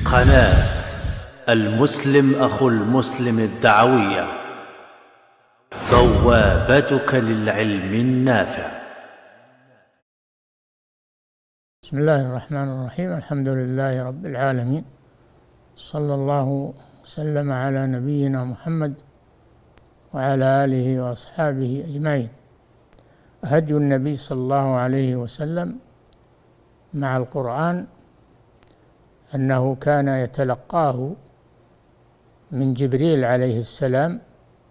قناة المسلم أخو المسلم الدعوية، بوابتك للعلم النافع. بسم الله الرحمن الرحيم. الحمد لله رب العالمين، صلى الله وسلم على نبينا محمد وعلى آله وأصحابه أجمعين. هدي النبي صلى الله عليه وسلم مع القرآن أنه كان يتلقاه من جبريل عليه السلام،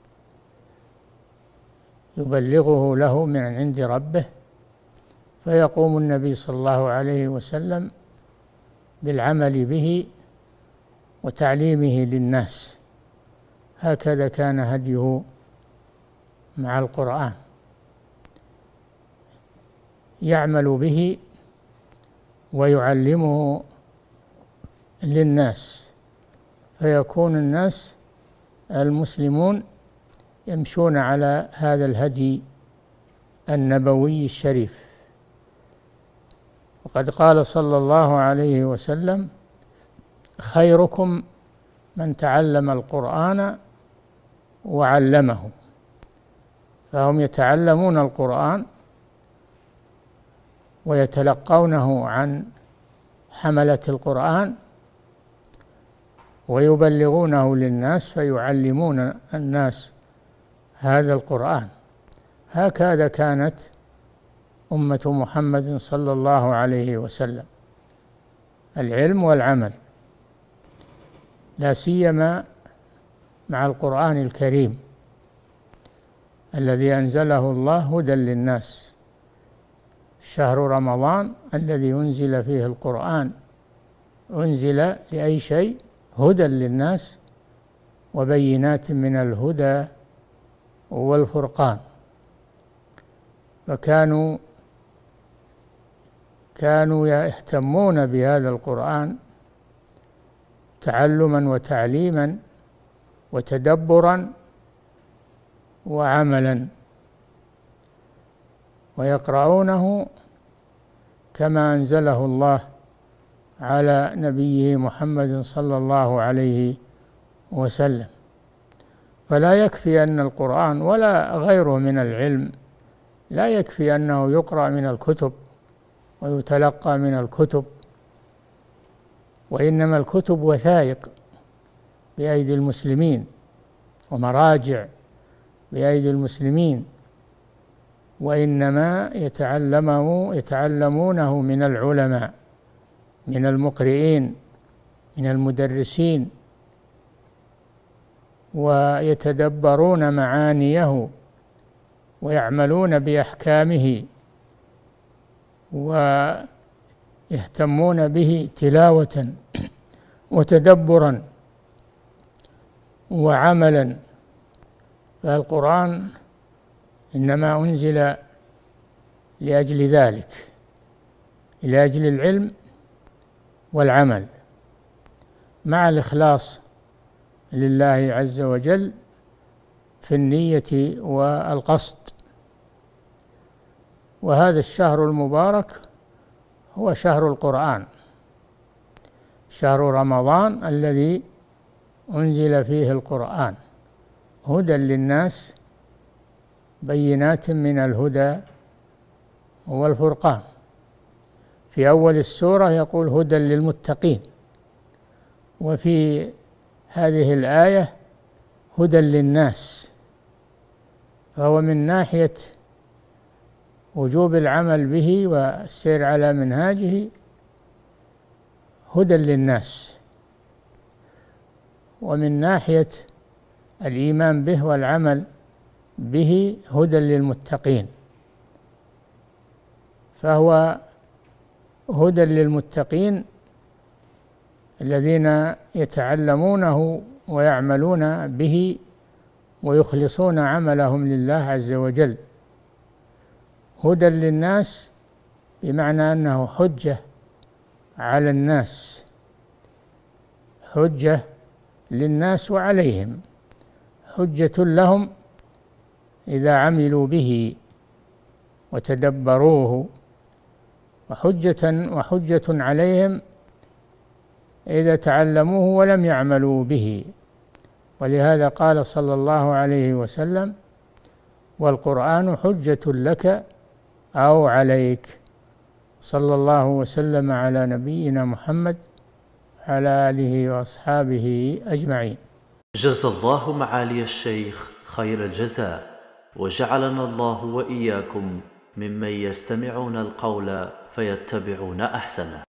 يبلغه له من عند ربه، فيقوم النبي صلى الله عليه وسلم بالعمل به وتعليمه للناس. هكذا كان هديه مع القرآن، يعمل به ويعلمه للناس، فيكون الناس المسلمون يمشون على هذا الهدي النبوي الشريف. وقد قال صلى الله عليه وسلم: خيركم من تعلم القرآن وعلمه. فهم يتعلمون القرآن ويتلقونه عن حملة القرآن ويبلغونه للناس، فيعلمون الناس هذا القرآن. هكذا كانت أمة محمد صلى الله عليه وسلم، العلم والعمل، لا سيما مع القرآن الكريم الذي أنزله الله هدى للناس. شهر رمضان الذي أنزل فيه القرآن أنزل لأي شيء؟ هدى للناس وبينات من الهدى والفرقان. فكانوا يهتمون بهذا القرآن تعلما وتعليما وتدبرا وعملا، ويقرؤونه كما أنزله الله على نبيه محمد صلى الله عليه وسلم. فلا يكفي أن القرآن ولا غيره من العلم، لا يكفي أنه يقرأ من الكتب ويتلقى من الكتب، وإنما الكتب وثائق بأيدي المسلمين ومراجع بأيدي المسلمين، وإنما يتعلمونه من العلماء، من المقرئين، من المدرسين، ويتدبرون معانيه ويعملون بأحكامه ويهتمون به تلاوة وتدبرا وعملا. فالقرآن إنما أنزل لأجل ذلك، لأجل العلم والعمل مع الإخلاص لله عز وجل في النية والقصد. وهذا الشهر المبارك هو شهر القرآن، شهر رمضان الذي أنزل فيه القرآن هدى للناس بينات من الهدى والفرقان. في أول السورة يقول هدى للمتقين، وفي هذه الآية هدى للناس، فهو من ناحية وجوب العمل به والسير على منهاجه هدى للناس، ومن ناحية الإيمان به والعمل به هدى للمتقين. فهو هدى للمتقين الذين يتعلمونه ويعملون به ويخلصون عملهم لله عز وجل. هدى للناس بمعنى أنه حجة على الناس، حجة للناس وعليهم، حجة لهم إذا عملوا به وتدبروه، وحجة عليهم إذا تعلموه ولم يعملوا به. ولهذا قال صلى الله عليه وسلم: والقرآن حجة لك أو عليك. صلى الله وسلم على نبينا محمد على آله وأصحابه أجمعين. جزى الله معالي الشيخ خير الجزاء، وجعلنا الله وإياكم ممن يستمعون القول فيتبعون أحسنه.